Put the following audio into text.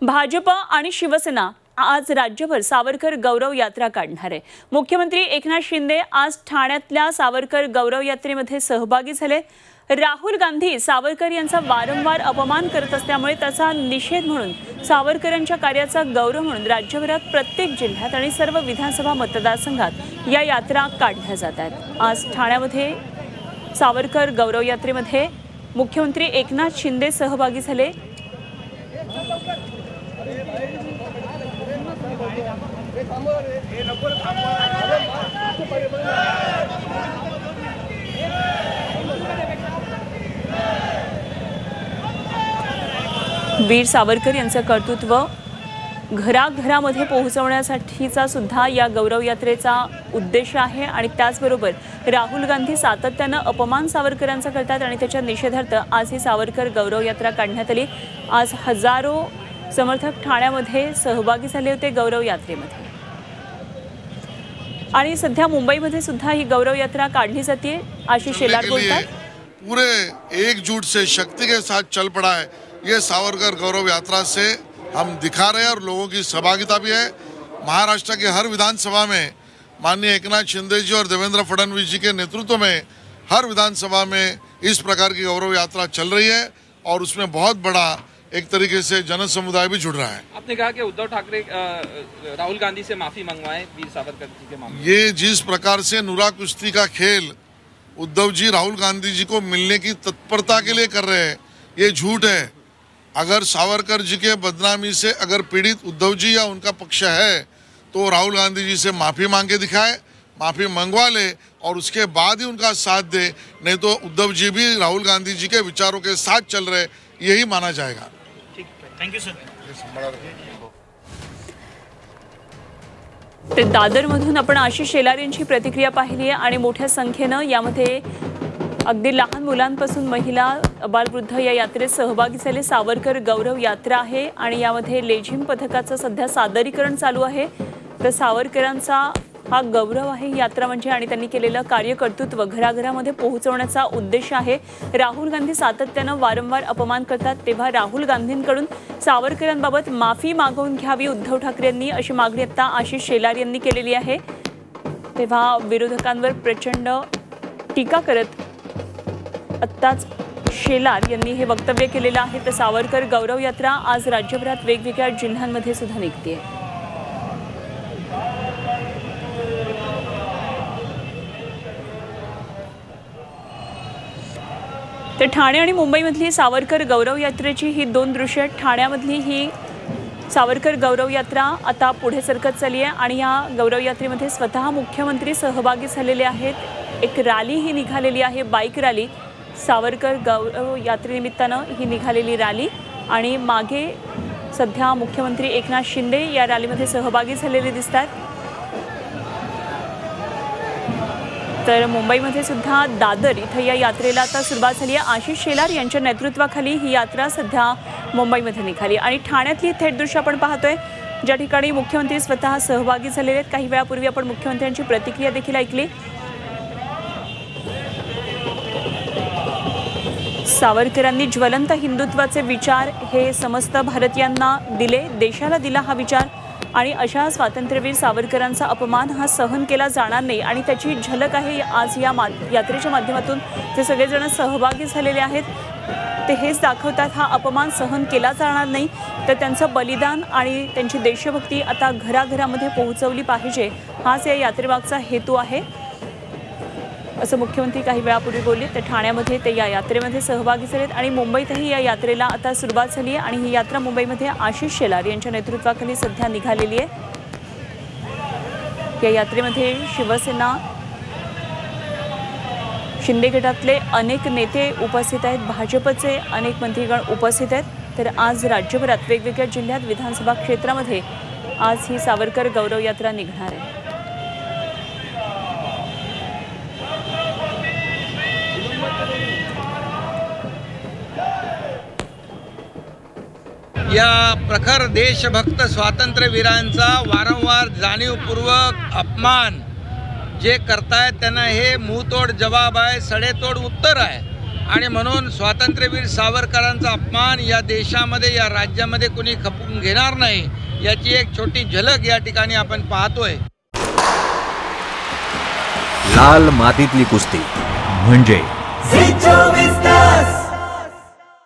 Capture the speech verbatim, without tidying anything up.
भाजप आणि शिवसेना आज राज्यभर सावरकर गौरव यात्रा काढणार आहे। मुख्यमंत्री एकनाथ शिंदे आज ठाण्यातल्या सावरकर गौरव यात्रेमध्ये सहभागी झाले। राहुल गांधी सावरकर यांचा वारंवार अपमान करत असल्यामुळे त्याचा निषेध म्हणून सावरकरांच्या कार्याचा गौरव म्हणून राज्यभरात प्रत्येक जिल्ह्यात आणि सर्व विधानसभा मतदारसंघात या यात्रा काढल्या जात आहेत। आज ठाण्यामध्ये सावरकर गौरव यात्रेमध्ये मुख्यमंत्री एकनाथ शिंदे सहभागी झाले। वीर सावरकर यांचं कर्तृत्व घराघरामध्ये पोहोचवण्यासाठीचा सुद्धा या गौरव यात्रेचा उद्देश आहे आणि त्याचबरोबर राहुल गांधी सातत्याने अपमान सावरकरांचा करतात आणि त्याच्या निषेधार्थ आज ही सावरकर गौरव यात्रा काढण्यात आली। आज हजारो समर्थक ठाण्यामध्ये सहभागी झाले होते गौरव यात्रेमध्ये आणि सध्या मुंबईमध्ये सुद्धा ही गौरव यात्रा काढली जाते। आशीष शेलार बोलतात, पूरे एकजुट से शक्ति के साथ चल पड़ा है ये सावरकर गौरव यात्रा से हम दिखा रहे हैं और लोगों की सहभागिता भी है। महाराष्ट्र के हर विधानसभा में माननीय एकनाथ शिंदे जी और देवेंद्र फडणवीस जी के नेतृत्व में हर विधानसभा में इस प्रकार की गौरव यात्रा चल रही है और उसमें बहुत बड़ा एक तरीके से जन समुदाय भी जुड़ रहा है। आपने कहा कि उद्धव ठाकरे राहुल गांधी से माफी मंगवाए वीर सावरकर जी के मामले। ये जिस प्रकार से नुरा कुश्ती का खेल उद्धव जी राहुल गांधी जी को मिलने की तत्परता के लिए कर रहे हैं, ये झूठ है। अगर सावरकर जी के बदनामी से अगर पीड़ित उद्धव जी या उनका पक्ष है तो राहुल गांधी जी से माफी मांग के दिखाए, माफी मंगवा ले और उसके बाद ही उनका साथ दे, नहीं तो उद्धव जी भी राहुल गांधी जी के विचारों के साथ चल रहे, यही माना जाएगा। ठीक, थैंक यू सर। ते दादरमधून आपण आशिष शेलार यांची प्रतिक्रिया पाहिली आहे आणि मोठ्या संख्येने यामध्ये अगदी लहान मुलांपासून महिला अबालवृद्ध या यात्रेत सहभागी झाले। सावरकर गौरव यात्रा आहे आणि यामध्ये लेझिम पथकाचं सध्या सादरीकरण चालू आहे। तर सावरकरांचा हा गौरव आहे यात्रा म्हणजे आणि त्यांनी केलेलं कार्यकर्तृत्व घराघरामध्ये पोहोचवण्याचा उद्देश आहे। राहुल गांधी सातत्याने वारंवार अपमान करतात, तेव्हा राहुल गांधींकडून सावरकरांबाबत माफी मागवून घ्यावी उद्धव ठाकरेंनी, अशी मागणी आता आशिष शेलार यांनी केलेली आहे। तेव्हा विरोधकांवर प्रचंड टीका करत आत्ताच शेलार यांनी हे वक्तव्य केलेलं आहे। तर सावरकर गौरव यात्रा आज राज्यभरात वेगवेगळ्या जिल्ह्यांमध्ये सुद्धा निघते। तर ठाणे आणि मुंबईमधली सावरकर गौरव यात्रेची ही दोन दृश्य, ठाण्यामधली ही सावरकर गौरव यात्रा आता पुढे सरकत चालली आहे आणि या गौरव यात्रेमध्ये स्वतः मुख्यमंत्री सहभागी झालेले आहेत। एक रॅली ही निघालेली आहे, बाईक रॅली, सावरकर गौरव यात्रेनिमित्तानं ही निघालेली रॅली आणि मागे सध्या मुख्यमंत्री एकनाथ शिंदे या रॅलीमध्ये सहभागी झालेले दिसतात। तर मुंबईमध्ये सुद्धा दादर इथं या यात्रेला आता सुरुवात झाली आहे। आशिष शेलार यांच्या नेतृत्वाखाली ही यात्रा सध्या मुंबईमध्ये निघाली आणि ठाण्यातली थेट दृश्य आपण पाहतोय, ज्या ठिकाणी मुख्यमंत्री स्वतः सहभागी झालेले आहेत। काही वेळापूर्वी आपण मुख्यमंत्र्यांची प्रतिक्रिया देखील ऐकली। सावरकरांनी ज्वलंत हिंदुत्वाचे विचार हे समस्त भारतीयांना दिले, देशाला दिला हा विचार आणि अशा स्वातंत्र्यवीर सावरकरांचा अपमान हा सहन केला जाणार नाही आणि त्याची झलक आहे आज या यात्रेच्या माध्यमातून जे सगळेजण सहभागी झालेले आहेत ते हेच दाखवतात। हा अपमान सहन केला जाणार नाही, तर त्यांचं बलिदान आणि त्यांची देशभक्ती आता घराघरामध्ये पोहोचवली पाहिजे, हाच या यात्रेमागचा हेतू आहे, असं मुख्यमंत्री काही वेळापूर्वी बोलले। तर ठाण्यामध्ये ते या यात्रेमध्ये सहभागी झालेत आणि मुंबईतही या यात्रेला आता सुरुवात झाली आहे आणि ही यात्रा मुंबईमध्ये आशिष शेलार यांच्या नेतृत्वाखाली सध्या निघालेली आहे। या यात्रेमध्ये शिवसेना शिंदे गटातले अनेक नेते उपस्थित आहेत, भाजपचे अनेक मंत्रीगण उपस्थित आहेत। तर आज राज्यभरात वेगवेगळ्या जिल्ह्यात विधानसभा क्षेत्रामध्ये आज ही सावरकर गौरव यात्रा निघणार आहे। या प्रखर देशभक्त स्वातंत्र्यवीरांचा वारंवार जाणीवपूर्वक अपमान जे करतायत त्यांना हे मुंहतोड जवाब आहे, सडेतोड उत्तर आहे। आणि म्हणून स्वातंत्र्यवीर सावरकरांचा अपमान या देशामध्ये या राज्यामध्ये कोणी खपून घेणार नाही याची एक छोटी झलक या ठिकाणी आपण पाहतोय। लाल मातीतली कुस्ती म्हणजे